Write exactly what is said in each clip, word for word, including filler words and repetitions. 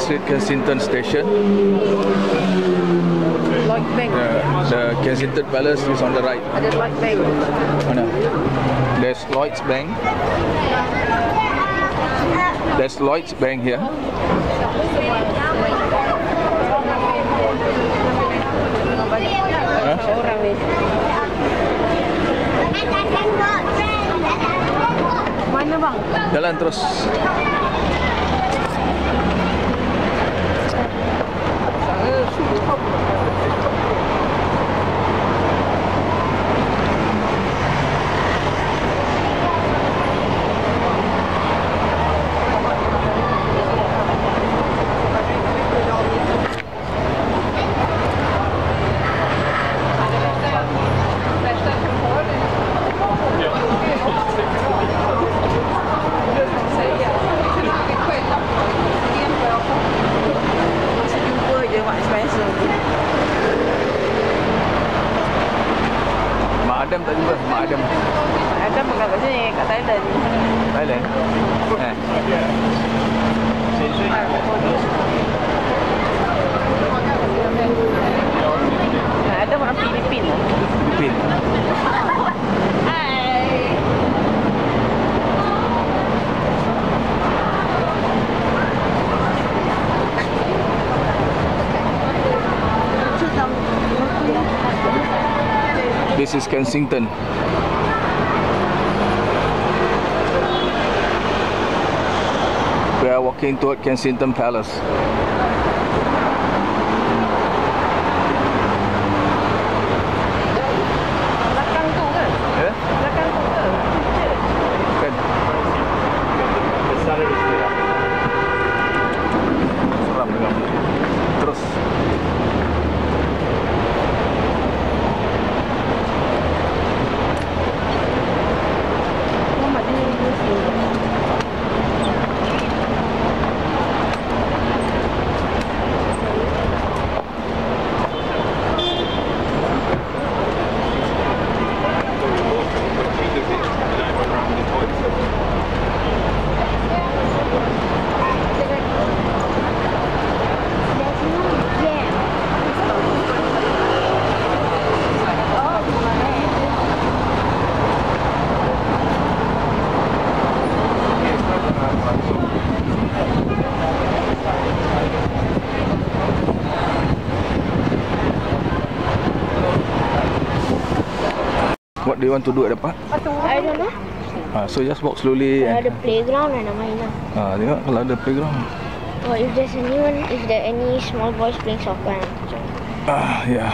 Street Kensington Station. Lloyd Bank. Uh, the Kensington Palace is on the right. Ada Lloyd Bank. Mana? There's Lloyd's Bank. There's Lloyd's Bank here. Huh? Orang ni. Mana bang? Jalan terus. Mak Adam tak jumpa? Mak Adam. Mak Adam bukan kat sini, kat Thailand. Thailand? Eh. Mak Adam orang Filipin lah. Filipin. This is Kensington. We are walking toward Kensington Palace. Belakang tu ke? Ya? Belakang tu ke? Kan? Seram dengan terus. What do you want to do at the park? I don't know. Ah, so just walk slowly. Kalau And, ada playground nak main lah. ah, tengok kalau ada playground. Or if there's anyone, if there any small boys playing soccer, I want to join. Ah, yeah.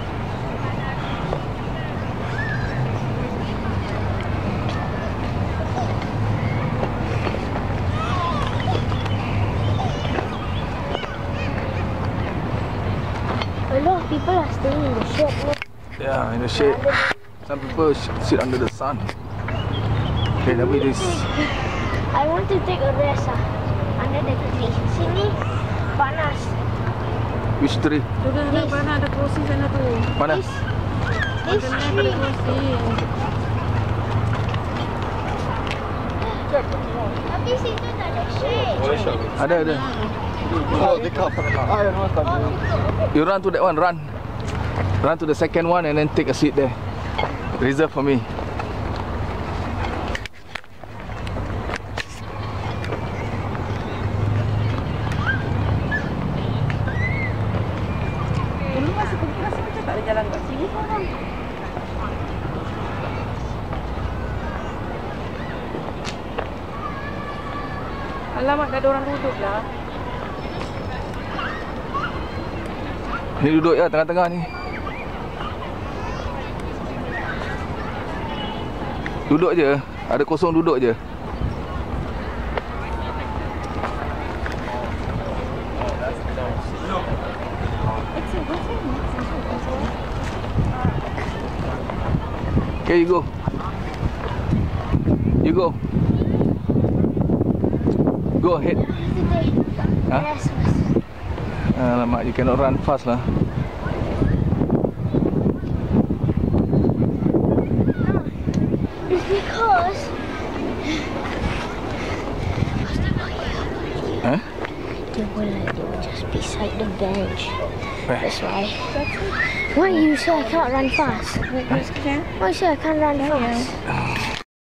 A lot of people are staying in the shade. Look. Yeah, in the shade. Some people sit under the sun. Okay, tapi this. I want to take a rest ah, under the tree. Sini panas. Which tree? Sudah ada mana ada kerusi sana tu. Mana? This, this Sana ada tree. kerusi. Tapi situ tak ada shade. Ada, ada. Oh, they come. You run to that one, run. Run to the second one and then take a seat there. Reserve for me. Dulu masa pergi kelas macam tak ada jalan kat sini sekarang. Alamak, tak ada orang duduk lah. Ni duduk ya tengah-tengah ni. Duduk je. Ada kosong duduk je. Okay, you go. You go. Go ahead. Huh? Yes. Alamak, you cannot run fast lah. It's because Huh? They were like, they were just beside the bench. Where? That's why. Why you say I can't run fast? Wait, wait, can? Why you say I can't run fast?